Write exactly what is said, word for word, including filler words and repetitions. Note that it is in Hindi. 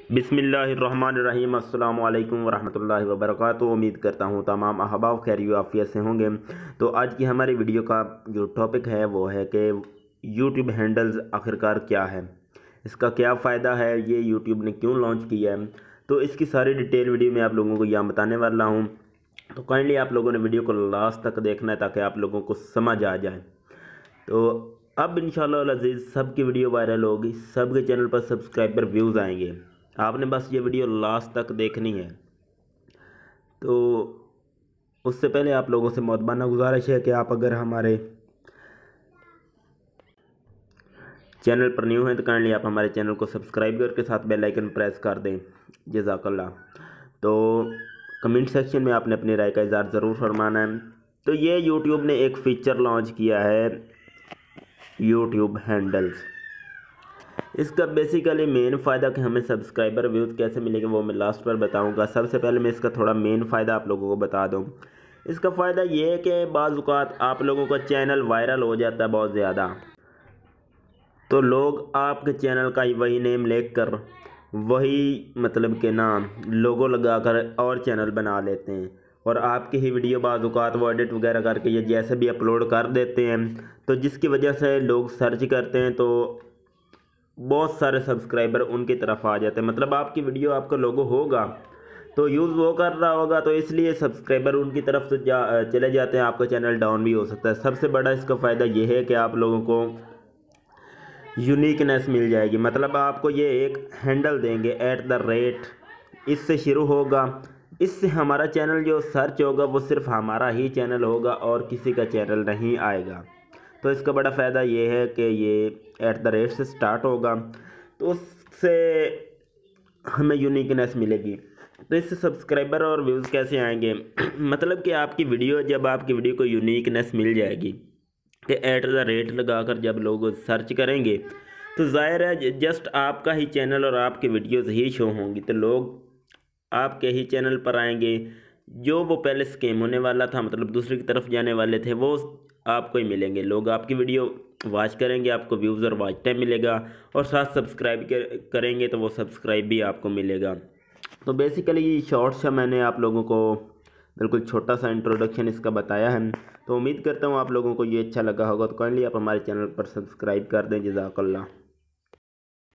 बिस्मिल्लाहिर्रहमानिर्रहीम अस्सलामु अलैकुम वरहमतुल्लाहि वबरकातुहू। उम्मीद करता हूँ तमाम अहबाब खैर आफियत से होंगे। तो आज की हमारी वीडियो का जो टॉपिक है वो है कि यूट्यूब हैंडल्स आखिरकार क्या है, इसका क्या फ़ायदा है, ये यूट्यूब ने क्यों लॉन्च किया है। तो इसकी सारी डिटेल वीडियो में आप लोगों को यहाँ बताने वाला हूँ। तो काइंडली आप लोगों ने वीडियो को लास्ट तक देखना है ताकि आप लोगों को समझ आ जाए। तो अब इंशाअल्लाह अज़ीज़ सबकी वीडियो वायरल होगी, सबके चैनल पर सब्सक्राइबर व्यूज़ आएंगे। आपने बस ये वीडियो लास्ट तक देखनी है। तो उससे पहले आप लोगों से मुतबाना गुजारिश है कि आप अगर हमारे चैनल पर न्यू हैं तो काइंडली आप हमारे चैनल को सब्सक्राइब करके साथ बेल आइकन प्रेस कर दें। जज़ाकल्लाह। तो कमेंट सेक्शन में आपने अपनी राय का इज़हार ज़रूर फरमाना है। तो ये यूट्यूब ने एक फ़ीचर लॉन्च किया है, यूट्यूब हैंडल्स। इसका बेसिकली मेन फ़ायदा कि हमें सब्सक्राइबर व्यूज़ कैसे मिलेंगे वो मैं लास्ट पर बताऊंगा। सबसे पहले मैं इसका थोड़ा मेन फ़ायदा आप लोगों को बता दूं। इसका फ़ायदा ये है कि बाज़ औक़ात आप लोगों का चैनल वायरल हो जाता है बहुत ज़्यादा, तो लोग आपके चैनल का वही नेम लेकर कर वही मतलब के नाम लोगो लगाकर और चैनल बना लेते हैं और आपकी ही वीडियो बाज़ औक़ात वो एडिट वगैरह करके ये जैसे भी अपलोड कर देते हैं। तो जिसकी वजह से लोग सर्च करते हैं तो बहुत सारे सब्सक्राइबर उनकी तरफ आ जाते हैं। मतलब आपकी वीडियो आपका लोगो होगा तो यूज़ वो कर रहा होगा, तो इसलिए सब्सक्राइबर उनकी तरफ तो जा चले जाते हैं, आपका चैनल डाउन भी हो सकता है। सबसे बड़ा इसका फ़ायदा ये है कि आप लोगों को यूनिकनेस मिल जाएगी। मतलब आपको ये एक हैंडल देंगे एट द रेट, इससे शुरू होगा। इससे हमारा चैनल जो सर्च होगा वो सिर्फ हमारा ही चैनल होगा और किसी का चैनल नहीं आएगा। तो इसका बड़ा फ़ायदा ये है कि ये एट द रेट से स्टार्ट होगा, तो उससे हमें यूनिकनेस मिलेगी। तो इससे सब्सक्राइबर और व्यूज़ कैसे आएंगे मतलब कि आपकी वीडियो जब आपकी वीडियो को यूनिकनेस मिल जाएगी कि एट द रेट लगाकर जब लोग सर्च करेंगे तो ज़ाहिर है जस्ट आपका ही चैनल और आपकी वीडियोज़ ही शो होंगी, तो लोग आपके ही चैनल पर आएंगे। जो वो पहले स्कैम होने वाला था, मतलब दूसरे की तरफ जाने वाले थे, वो आपको ही मिलेंगे। लोग आपकी वीडियो वॉच करेंगे, आपको व्यूज़ और वॉच टाइम मिलेगा और साथ सब्सक्राइब करेंगे तो वो सब्सक्राइब भी आपको मिलेगा। तो बेसिकली शॉर्ट सा मैंने आप लोगों को बिल्कुल छोटा सा इंट्रोडक्शन इसका बताया है। तो उम्मीद करता हूँ आप लोगों को ये अच्छा लगा होगा। तो काइंडली आप हमारे चैनल पर सब्सक्राइब कर दें। जज़ाकल्लाह।